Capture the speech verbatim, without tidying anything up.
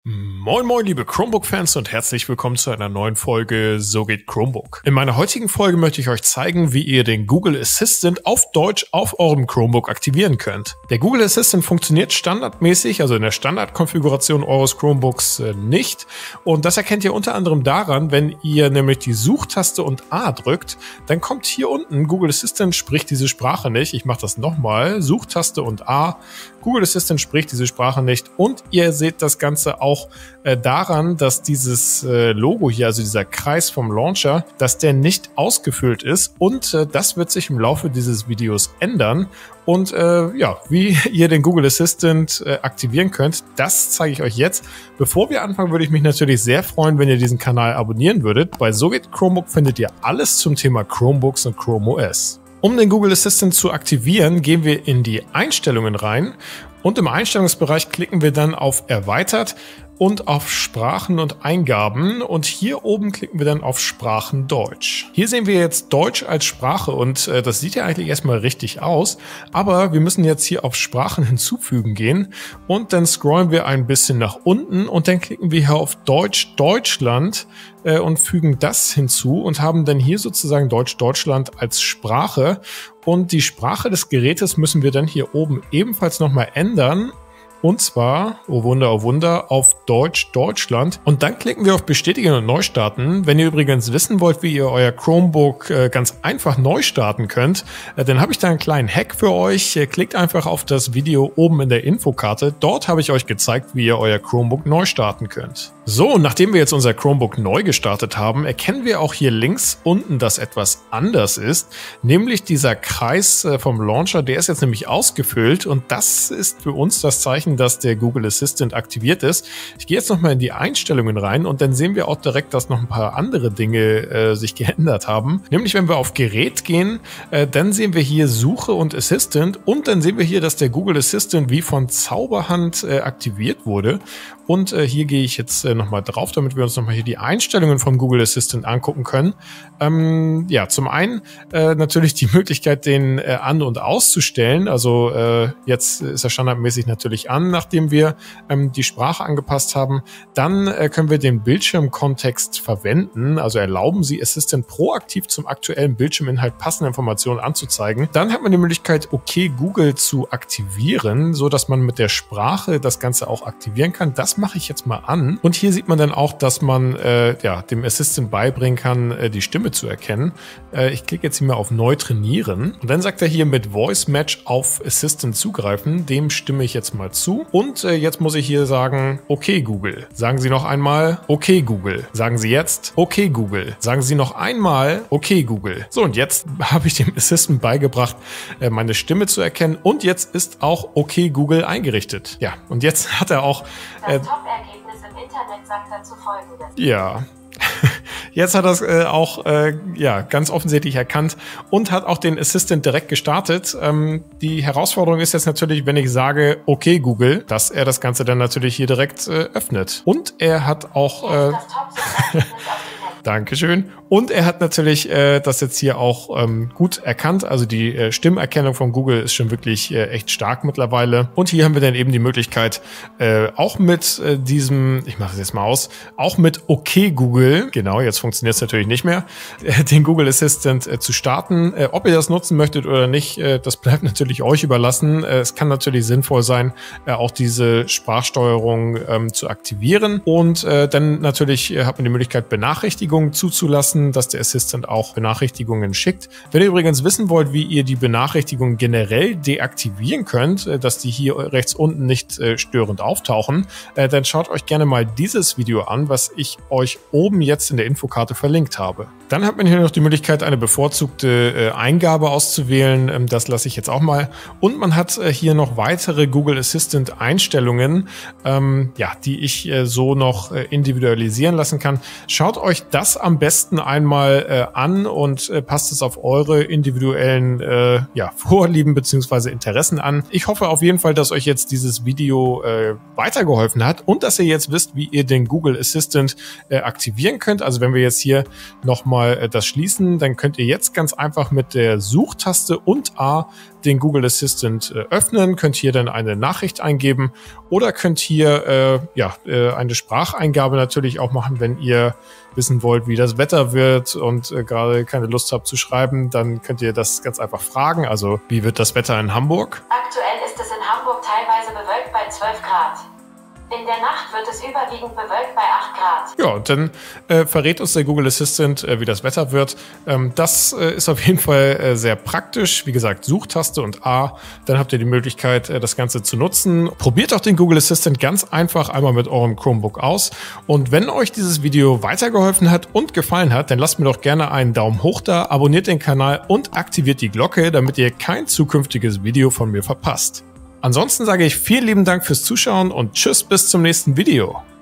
Moin moin liebe Chromebook-Fans und herzlich willkommen zu einer neuen Folge So geht Chromebook. In meiner heutigen Folge möchte ich euch zeigen, wie ihr den Google Assistant auf Deutsch auf eurem Chromebook aktivieren könnt. Der Google Assistant funktioniert standardmäßig, also in der Standardkonfiguration eures Chromebooks äh, nicht. Und das erkennt ihr unter anderem daran, wenn ihr nämlich die Suchtaste und A drückt, dann kommt hier unten Google Assistant spricht diese Sprache nicht. Ich mache das nochmal, Suchtaste und A, Google Assistant spricht diese Sprache nicht und ihr seht das Ganze auch Auch äh, daran, dass dieses äh, Logo hier, also dieser Kreis vom Launcher, dass der nicht ausgefüllt ist und äh, das wird sich im Laufe dieses Videos ändern. Und äh, ja, wie ihr den Google Assistant äh, aktivieren könnt, das zeige ich euch jetzt. Bevor wir anfangen, würde ich mich natürlich sehr freuen, wenn ihr diesen Kanal abonnieren würdet. Bei So geht Chromebook findet ihr alles zum Thema Chromebooks und Chrome O S. Um den Google Assistant zu aktivieren, gehen wir in die Einstellungen rein und im Einstellungsbereich klicken wir dann auf Erweitert und auf Sprachen und Eingaben und hier oben klicken wir dann auf Sprachen Deutsch. Hier sehen wir jetzt Deutsch als Sprache und äh, das sieht ja eigentlich erstmal richtig aus, aber wir müssen jetzt hier auf Sprachen hinzufügen gehen und dann scrollen wir ein bisschen nach unten und dann klicken wir hier auf Deutsch Deutschland äh, und fügen das hinzu und haben dann hier sozusagen Deutsch Deutschland als Sprache und die Sprache des Gerätes müssen wir dann hier oben ebenfalls nochmal ändern. Und zwar, oh Wunder, oh Wunder, auf Deutsch Deutschland. Und dann klicken wir auf Bestätigen und Neustarten. Wenn ihr übrigens wissen wollt, wie ihr euer Chromebook äh, ganz einfach neu starten könnt, äh, dann habe ich da einen kleinen Hack für euch. Äh, klickt einfach auf das Video oben in der Infokarte. Dort habe ich euch gezeigt, wie ihr euer Chromebook neu starten könnt. So, nachdem wir jetzt unser Chromebook neu gestartet haben, erkennen wir auch hier links unten, dass etwas anders ist. Nämlich dieser Kreis äh, vom Launcher, der ist jetzt nämlich ausgefüllt. Und das ist für uns das Zeichen, dass der Google Assistant aktiviert ist. Ich gehe jetzt nochmal in die Einstellungen rein und dann sehen wir auch direkt, dass noch ein paar andere Dinge äh, sich geändert haben. Nämlich, wenn wir auf Gerät gehen, äh, dann sehen wir hier Suche und Assistant und dann sehen wir hier, dass der Google Assistant wie von Zauberhand äh, aktiviert wurde. Und äh, hier gehe ich jetzt äh, nochmal drauf, damit wir uns nochmal hier die Einstellungen vom Google Assistant angucken können. Ähm, ja, zum einen äh, natürlich die Möglichkeit, den äh, an- und auszustellen. Also äh, jetzt ist er standardmäßig natürlich an, nachdem wir ähm, die Sprache angepasst haben. Dann äh, können wir den Bildschirmkontext verwenden. Also erlauben Sie Assistant proaktiv zum aktuellen Bildschirminhalt passende Informationen anzuzeigen. Dann hat man die Möglichkeit, OK Google zu aktivieren, so dass man mit der Sprache das Ganze auch aktivieren kann. Das mache ich jetzt mal an. Und hier sieht man dann auch, dass man äh, ja, dem Assistant beibringen kann, äh, die Stimme zu erkennen. Äh, ich klicke jetzt hier mal auf Neu trainieren. Und dann sagt er hier mit Voice Match auf Assistant zugreifen. Dem stimme ich jetzt mal zu. Und äh, jetzt muss ich hier sagen, okay Google. Sagen Sie noch einmal, okay Google. Sagen Sie jetzt, okay Google. Sagen Sie noch einmal, okay Google. So, und jetzt habe ich dem Assistant beigebracht, äh, meine Stimme zu erkennen. Und jetzt ist auch okay Google eingerichtet. Ja, und jetzt hat er auch äh, Top-Ergebnis im Internet sagt dazu Folgendes. Ja, jetzt hat er es äh, auch äh, ja, ganz offensichtlich erkannt und hat auch den Assistant direkt gestartet. Ähm, die Herausforderung ist jetzt natürlich, wenn ich sage, okay Google, dass er das Ganze dann natürlich hier direkt äh, öffnet. Und er hat auch... Äh, das Top-Ergebnis auf dem Netz. Dankeschön. Und er hat natürlich äh, das jetzt hier auch ähm, gut erkannt. Also die äh, Stimmerkennung von Google ist schon wirklich äh, echt stark mittlerweile. Und hier haben wir dann eben die Möglichkeit, äh, auch mit äh, diesem, ich mache es jetzt mal aus, auch mit okay Google, genau, jetzt funktioniert es natürlich nicht mehr, äh, den Google Assistant äh, zu starten. Äh, ob ihr das nutzen möchtet oder nicht, äh, das bleibt natürlich euch überlassen. Äh, es kann natürlich sinnvoll sein, äh, auch diese Sprachsteuerung ähm, zu aktivieren. Und äh, dann natürlich äh, hat man die Möglichkeit, Benachrichtigungen zuzulassen, dass der Assistant auch Benachrichtigungen schickt. Wenn ihr übrigens wissen wollt, wie ihr die Benachrichtigungen generell deaktivieren könnt, dass die hier rechts unten nicht äh, störend auftauchen, äh, dann schaut euch gerne mal dieses Video an, was ich euch oben jetzt in der Infokarte verlinkt habe. Dann hat man hier noch die Möglichkeit, eine bevorzugte äh, Eingabe auszuwählen. Ähm, das lasse ich jetzt auch mal. Und man hat äh, hier noch weitere Google Assistant Einstellungen, ähm, ja, die ich äh, so noch äh, individualisieren lassen kann. Schaut euch das am besten einmal äh, an und äh, passt es auf eure individuellen äh, ja, Vorlieben bzw. Interessen an. Ich hoffe auf jeden Fall, dass euch jetzt dieses Video äh, weitergeholfen hat und dass ihr jetzt wisst, wie ihr den Google Assistant äh, aktivieren könnt. Also wenn wir jetzt hier nochmal mal äh, das schließen. Dann könnt ihr jetzt ganz einfach mit der Suchtaste und A den Google Assistant äh, öffnen, könnt hier dann eine Nachricht eingeben oder könnt hier äh, ja, äh, eine Spracheingabe natürlich auch machen, wenn ihr wissen wollt, wie das Wetter wird und äh, gerade keine Lust habt zu schreiben, dann könnt ihr das ganz einfach fragen. Also, wie wird das Wetter in Hamburg? Aktuell ist es in Hamburg teilweise bewölkt bei zwölf Grad. In der Nacht wird es überwiegend bewölkt bei acht Grad. Ja, und dann äh, verrät uns der Google Assistant, äh, wie das Wetter wird. Ähm, das äh, ist auf jeden Fall äh, sehr praktisch. Wie gesagt, Suchtaste und A, dann habt ihr die Möglichkeit, äh, das Ganze zu nutzen. Probiert auch den Google Assistant ganz einfach einmal mit eurem Chromebook aus. Und wenn euch dieses Video weitergeholfen hat und gefallen hat, dann lasst mir doch gerne einen Daumen hoch da, abonniert den Kanal und aktiviert die Glocke, damit ihr kein zukünftiges Video von mir verpasst. Ansonsten sage ich vielen lieben Dank fürs Zuschauen und tschüss bis zum nächsten Video.